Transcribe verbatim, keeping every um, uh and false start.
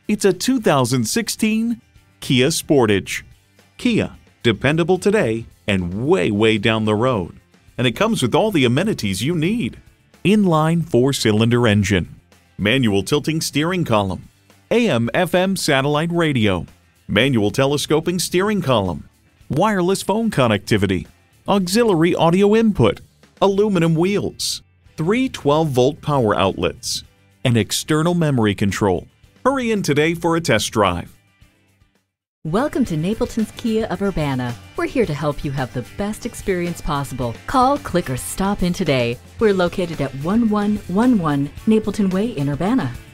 It's a two thousand sixteen Kia Sportage. Kia, dependable today and way, way down the road. And it comes with all the amenities you need. Inline four-cylinder engine, manual tilting steering column, A M F M satellite radio, manual telescoping steering column, wireless phone connectivity, auxiliary audio input, aluminum wheels, three twelve volt power outlets, and external memory control. Hurry in today for a test drive. Welcome to Napleton's Kia of Urbana. We're here to help you have the best experience possible. Call, click, or stop in today. We're located at one one one one Napleton Way in Urbana.